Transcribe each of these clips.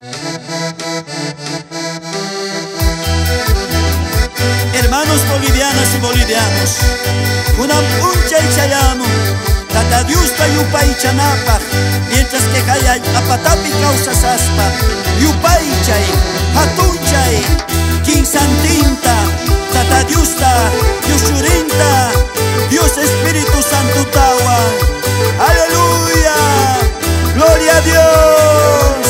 Hermanos bolivianas y bolivianos, kunam uncha y chayamo, tata diusta yupay chanapaj, mientras que kayay apatapi causas aspa, yupay chay, hatun chay, quinsantinta, tata diusta, yushurinta, Dios Espíritu Santo tawa, aleluya, gloria a Dios.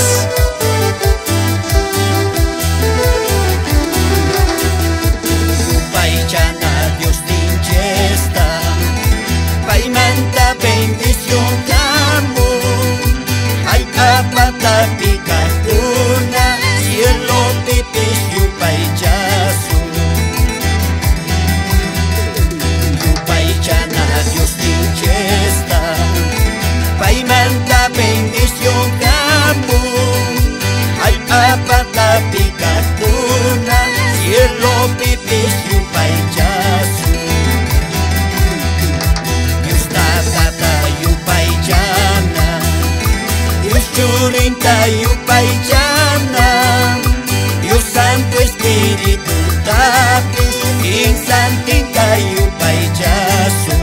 Bendición amo, hay apatapi kakuna, cielo pipis yupaychasu. Yupaychana Dios tinchesta, paimanta bendición amo, hay apatapi kakuna, cielo pipis yupaychasu. Churinta yupaychana, Dios Santo Espíritu tapis, insantinta yupaychasu.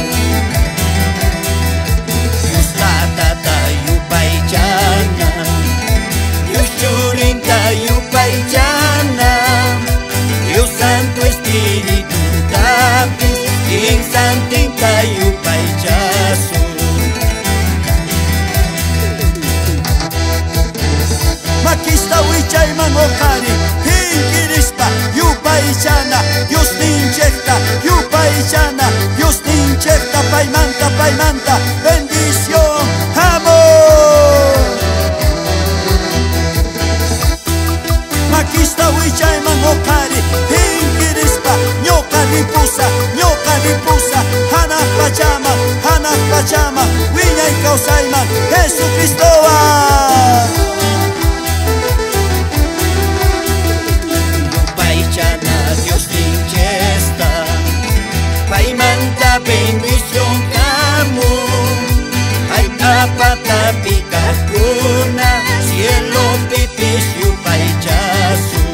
Dios tata yupaychana, Dios churinta yupaychana, Dios Santo Espíritu tapis, insantinta yupaychasu. Makista wichay mangokari, hinkirispa, yupaychana, Dios ninchekta, yupaychana, Dios ninchekta, paimanta, bendición, amor. Makista wichay mangokari, hinkirispa, nyoka ripusa, hanak pachama, wiñay kausayman, Jesucristo va. Dios tinchesta, paimanta bendición amo, hay apatapi kakuna, cielo pipis yupaychasu.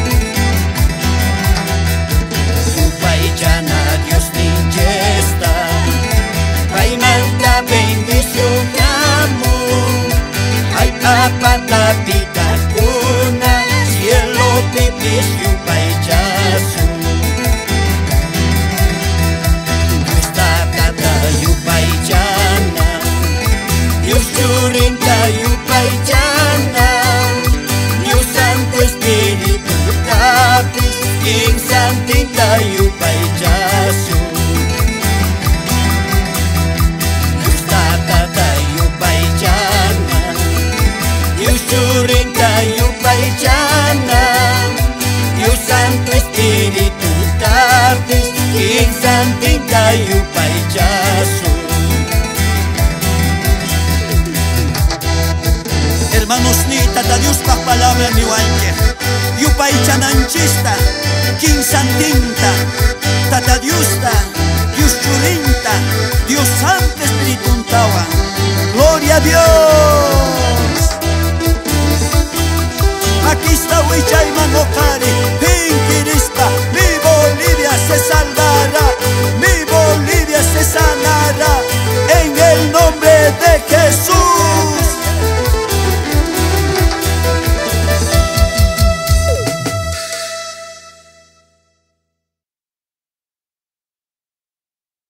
Yupaychana Dios tinchesta, paimanta bendición amo, hay apatapi kakuna, cielo pipis yupaychasu. Dios tata yupaychana, Dios churinta yupaychana, Dios Santo Espíritu tapis, insantinta yupaychasu. Dios tata yupaychana, Dios churinta yupaychana, Dios Santo Espíritu tapis, insantinta yupaychasu. Hermanos ni tata Dios pa palabra mi wanche, yupaychananchista, quinsantin